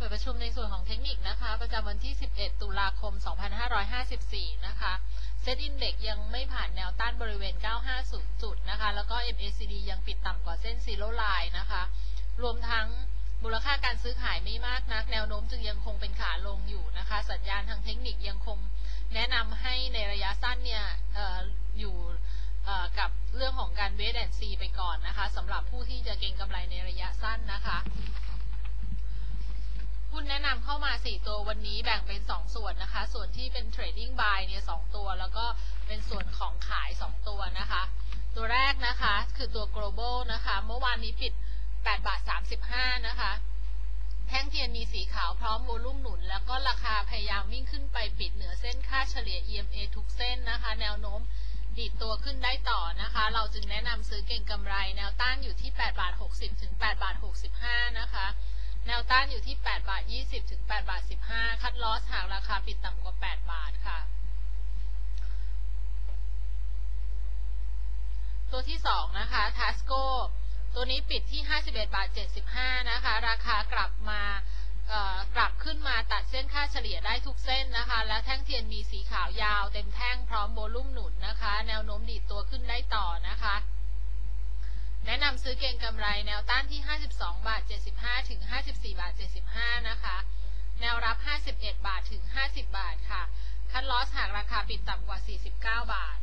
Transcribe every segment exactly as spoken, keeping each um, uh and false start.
ดประชุมในส่วนของเทคนิคนะคะประจำวันที่สิบเอ็ดตุลาคมสองพันห้าร้อยห้าสิบสี่นะคะเซตอินเด็กยังไม่ผ่านแนวต้านบริเวณเก้าห้าศูนย์จุดนะคะแล้วก็ เอ็ม เอ ซี ดี ยังปิดต่ำกว่าเส้นซีโร่ไลน์นะคะรวมทั้งมูลค่าการซื้อขายไม่มากนักแนวโน้มจึงยังคงเป็นขาลงอยู่นะคะสัญญาณทางเทคนิคยังคงแนะนำให้ในระยะสั้นเนี่ย อ, อ, อยู่กับเรื่องของการเวทแอนด์ซีไปก่อนนะคะสำหรับผู้ที่จะเก็งกำไรในระยะสั้นนะคะหุ้นแนะนำเข้ามาสี่ตัววันนี้แบ่งเป็นสองส่วนนะคะส่วนที่เป็น Trading Buy เนี่ยสองตัวแล้วก็เป็นส่วนของขายสองตัวนะคะตัวแรกนะคะคือตัว Global นะคะเมื่อวานนี้ปิดแปดบาทสามสิบห้านะคะแท่งเทียนมีสีขาวพร้อมโวลุ่มหนุนแล้วก็ราคาพยายามวิ่งขึ้นไปปิดเหนือเส้นค่าเฉลี่ย อี เอ็ม เอ ทุกเส้นนะคะแนวโน้มดีดตัวขึ้นได้ต่อนะคะเราจึงแนะนำซื้อเก็งกำไรแนวต้านอยู่ที่แปดบาทหกสิบถึงแปดบาทหกสิบห้านะคะแนวต้านอยู่ที่แปดบาทยี่สิบถึงแปดบาทสิบห้าคัดลอสหากราคาปิดต่ำกว่าแปดบาทค่ะตัวที่สองนะคะ Tasco ตัวนี้ปิดที่ห้าสิบเอ็ดบาทเจ็ดสิบห้านะคะราคากลับมากลับขึ้นมาตัดเส้นค่าเฉลี่ยได้ทุกเส้นนะคะและแท่งเทียนมีสีขาวยาวเต็มแท่งพร้อมโวลุ่มหนุนนะคะแนวโน้มดีดตัวขึ้นได้ต่อนะคะแนะนำซื้อเก็งกำไรแนวต้านที่ห้าสิบสองบาทเจ็ดสิบห้าถึงห้าสิบสี่บาทเจ็ดสิบห้านะคะแนวรับห้าสิบเอ็ดบาทถึงห้าสิบบาทค่ะคัดลอสหากราคาปิดต่ำกว่าสี่สิบเก้าบาท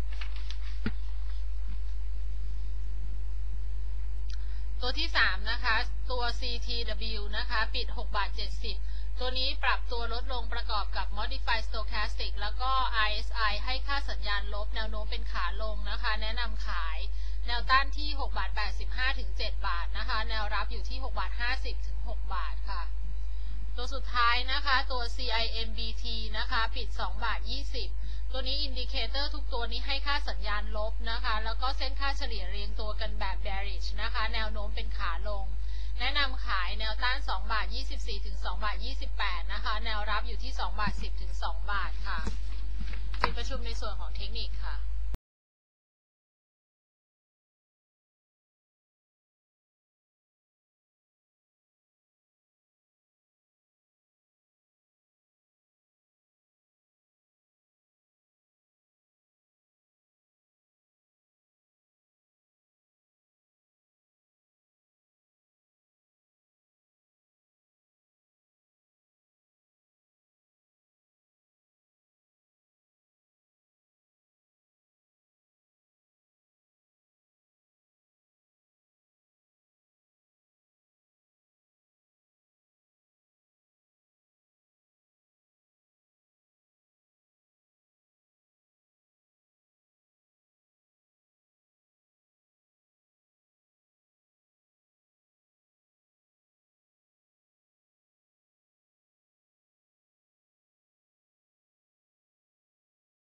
ตัวที่สามนะคะตัว ซี ที ดับเบิลยู นะคะปิดหกบาทเจ็ดสิบตัวนี้ปรับตัวลดลงประกอบกับ Modified Stochastic แล้วก็ อาร์ เอส ไอ ให้ค่าสัญญาณลบแนวโน้มเป็นขาลงนะคะแนะนำขายแนวต้านที่หกบาทแปดสิบห้าถึงเจ็ดบาทนะคะแนวรับอยู่ที่หกบาทห้าสิบถึงหกบาทค่ะตัวสุดท้ายนะคะตัว ซี ไอ เอ็ม บี ที นะคะปิดสองบาทยี่สิบตัวนี้อินดิเคเตอร์ทุกตัวนี้ให้ค่าสัญญาณลบนะคะแล้วก็เส้นค่าเฉลี่ยเรียงตัวกันแบบ bearish นะคะแนวโน้มเป็นขาลงแนะนำขายแนวต้านสองบาทยี่สิบสี่ถึงสองบาทยี่สิบแปดนะคะแนวรับอยู่ที่สองบาทสิบถึงสองบาทค่ะปิดประชุมในส่วนของเทคนิคค่ะ